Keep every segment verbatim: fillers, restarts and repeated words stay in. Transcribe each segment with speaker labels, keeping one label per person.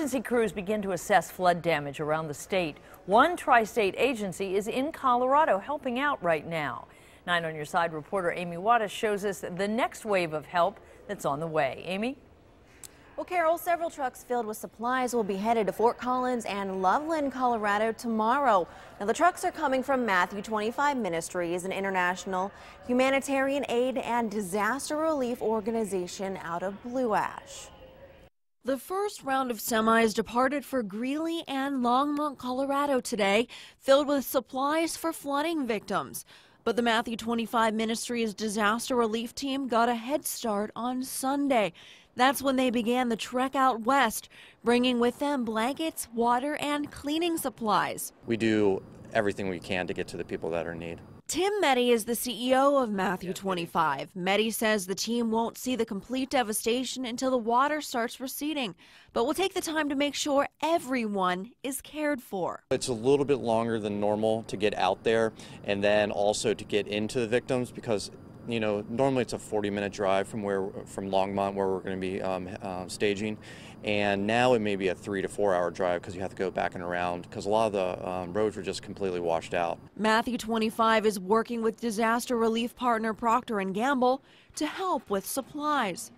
Speaker 1: Emergency crews begin to assess flood damage around the state. One tri-state agency is in Colorado helping out right now. Nine on Your Side reporter Amy Wattis shows us the next wave of help that's on the way. Amy?
Speaker 2: Well, Carol, several trucks filled with supplies will be headed to Fort Collins and Loveland, Colorado tomorrow. Now, the trucks are coming from Matthew twenty-five Ministries, an international humanitarian aid and disaster relief organization out of Blue Ash. The first round of semis departed for Greeley and Longmont, Colorado today, filled with supplies for flooding victims. But the Matthew twenty-five Ministries disaster relief team got a head start on Sunday. That's when they began the trek out west, bringing with them blankets, water, and cleaning supplies.
Speaker 3: We do everything we can to get to the people that are in need.
Speaker 2: Tim Meddy is the C E O of Matthew twenty-five. Meddy says the team won't see the complete devastation until the water starts receding, but will take the time to make sure everyone is cared for.
Speaker 3: It's a little bit longer than normal to get out there and then also to get into the victims because, you know, normally it's a forty minute drive from where from Longmont where we're going to be um, uh, staging, and now it may be a three to four hour drive because you have to go back and around because a lot of the um, roads were just completely washed out.
Speaker 2: Matthew twenty-five is working with disaster relief partner Procter and Gamble to help with supplies.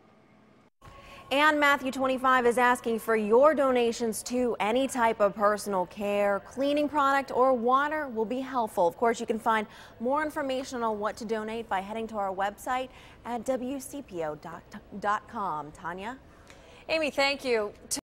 Speaker 2: And Matthew twenty-five is asking for your donations to any type of personal care, cleaning product, or water will be helpful. Of course, you can find more information on what to donate by heading to our website at W C P O dot com. Tanya?
Speaker 4: Amy, thank you.